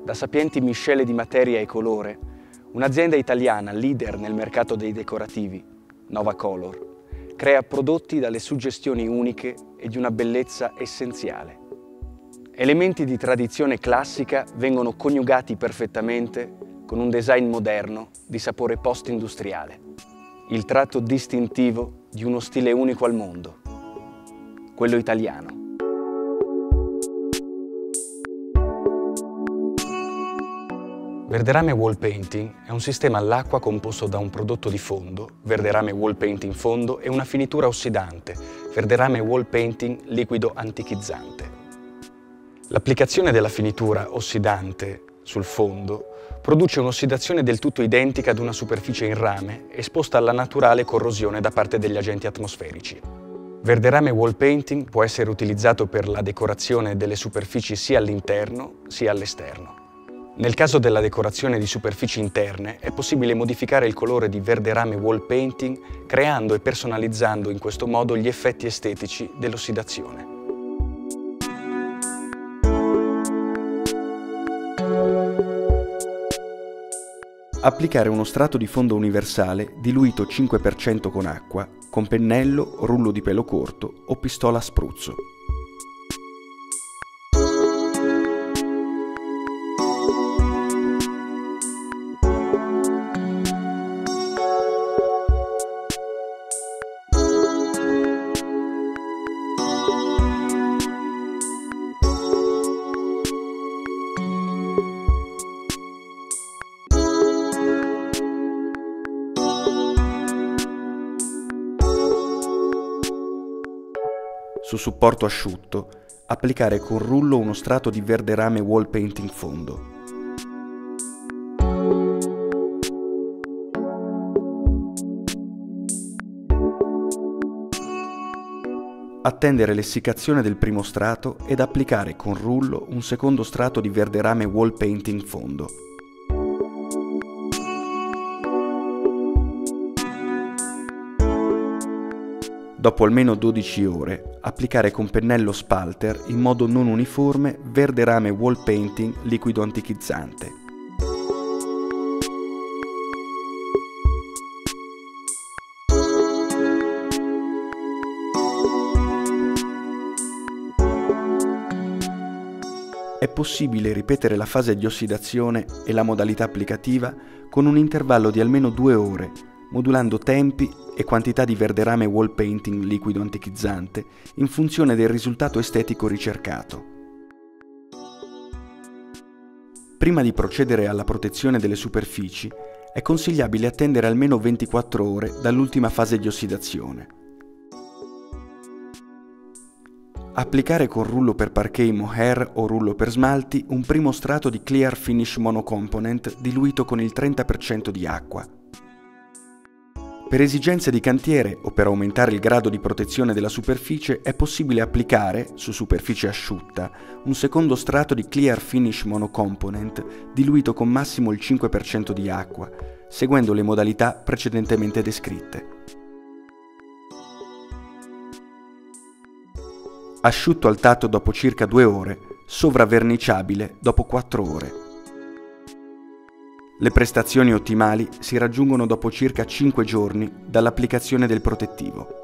da sapienti miscele di materia e colore, un'azienda italiana leader nel mercato dei decorativi, Nova Color, crea prodotti dalle suggestioni uniche e di una bellezza essenziale. Elementi di tradizione classica vengono coniugati perfettamente con un design moderno di sapore post-industriale, il tratto distintivo di uno stile unico al mondo, quello italiano. Verderame Wall Painting è un sistema all'acqua composto da un prodotto di fondo, Verderame Wall Painting Fondo, e una finitura ossidante, Verderame Wall Painting Liquido Antichizzante. L'applicazione della finitura ossidante sul fondo produce un'ossidazione del tutto identica ad una superficie in rame esposta alla naturale corrosione da parte degli agenti atmosferici. Verderame Wall Painting può essere utilizzato per la decorazione delle superfici sia all'interno sia all'esterno. Nel caso della decorazione di superfici interne è possibile modificare il colore di Verderame Wall Painting creando e personalizzando in questo modo gli effetti estetici dell'ossidazione. Applicare uno strato di fondo universale diluito 5% con acqua, con pennello, rullo di pelo corto o pistola a spruzzo. Su supporto asciutto, applicare con rullo uno strato di Verderame Wall Painting Fondo. Attendere l'essiccazione del primo strato ed applicare con rullo un secondo strato di Verderame Wall Painting Fondo. Dopo almeno 12 ore, applicare con pennello spalter in modo non uniforme Verderame Wall Painting liquido antichizzante. È possibile ripetere la fase di ossidazione e la modalità applicativa con un intervallo di almeno 2 ore, modulando tempi e quantità di Verderame Wall Painting liquido antichizzante in funzione del risultato estetico ricercato. Prima di procedere alla protezione delle superfici, è consigliabile attendere almeno 24 ore dall'ultima fase di ossidazione. Applicare con rullo per parquet mohair o rullo per smalti un primo strato di Clear Finish Monocomponent diluito con il 30% di acqua. Per esigenze di cantiere o per aumentare il grado di protezione della superficie è possibile applicare, su superficie asciutta, un secondo strato di Clear Finish Monocomponent diluito con massimo il 5% di acqua, seguendo le modalità precedentemente descritte. Asciutto al tatto dopo circa 2 ore, sovraverniciabile dopo 4 ore. Le prestazioni ottimali si raggiungono dopo circa 5 giorni dall'applicazione del protettivo.